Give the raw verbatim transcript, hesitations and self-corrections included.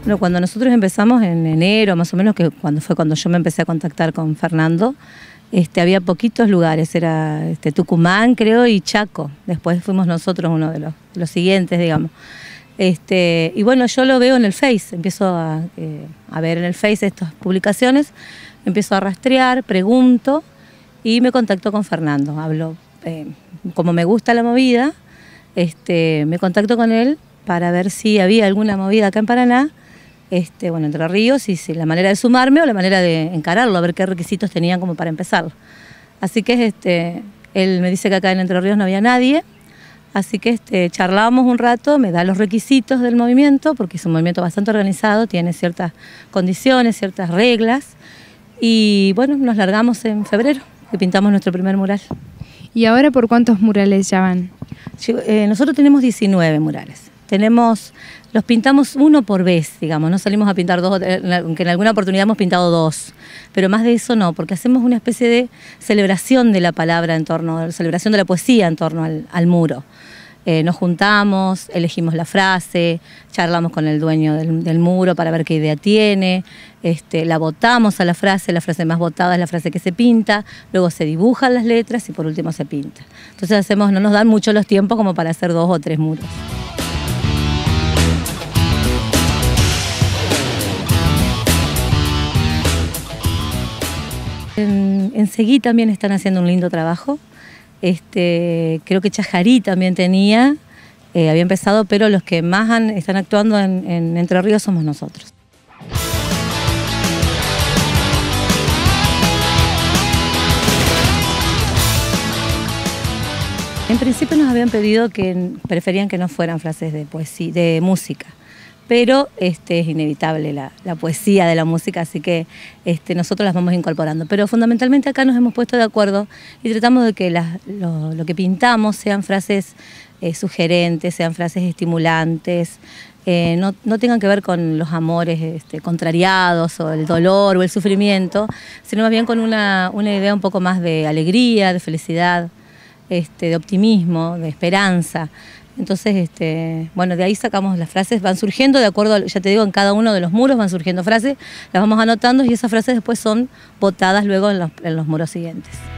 Bueno, cuando nosotros empezamos en enero, más o menos, que cuando fue cuando yo me empecé a contactar con Fernando, este, había poquitos lugares, era este, Tucumán, creo, y Chaco. Después fuimos nosotros uno de los, de los siguientes, digamos. Este, y bueno, yo lo veo en el Face, empiezo a, eh, a ver en el Face estas publicaciones, empiezo a rastrear, pregunto y me contacto con Fernando. Hablo, eh, como me gusta la movida, este, me contacto con él para ver si había alguna movida acá en Paraná, este, bueno, Entre Ríos, y si la manera de sumarme o la manera de encararlo, a ver qué requisitos tenían como para empezar. Así que este, él me dice que acá en Entre Ríos no había nadie. Así que este, charlábamos un rato, me da los requisitos del movimiento, porque es un movimiento bastante organizado, tiene ciertas condiciones, ciertas reglas. Y bueno, nos largamos en febrero, que pintamos nuestro primer mural. ¿Y ahora por cuántos murales ya van? Eh, nosotros tenemos diecinueve murales. Tenemos, los pintamos uno por vez, digamos, no salimos a pintar dos, aunque en alguna oportunidad hemos pintado dos, pero más de eso no, porque hacemos una especie de celebración de la palabra en torno, celebración de la poesía en torno al, al muro. Eh, nos juntamos, elegimos la frase, charlamos con el dueño del, del muro para ver qué idea tiene, este, la votamos a la frase, la frase más votada es la frase que se pinta, luego se dibujan las letras y por último se pinta. Entonces hacemos, no nos dan mucho los tiempos como para hacer dos o tres muros. En, en Seguí también están haciendo un lindo trabajo. Este, creo que Chajarí también tenía, eh, había empezado, pero los que más han, están actuando en, en Entre Ríos somos nosotros. En principio nos habían pedido que preferían que no fueran frases de poesía, de música. Pero este, es inevitable la, la poesía de la música, así que este, nosotros las vamos incorporando. Pero fundamentalmente acá nos hemos puesto de acuerdo y tratamos de que las, lo, lo que pintamos sean frases eh, sugerentes, sean frases estimulantes, eh, no, no tengan que ver con los amores este, contrariados o el dolor o el sufrimiento, sino más bien con una, una idea un poco más de alegría, de felicidad, este, de optimismo, de esperanza. Entonces, este, bueno, de ahí sacamos las frases, van surgiendo de acuerdo, a, ya te digo, en cada uno de los muros van surgiendo frases, las vamos anotando y esas frases después son votadas luego en los, en los muros siguientes.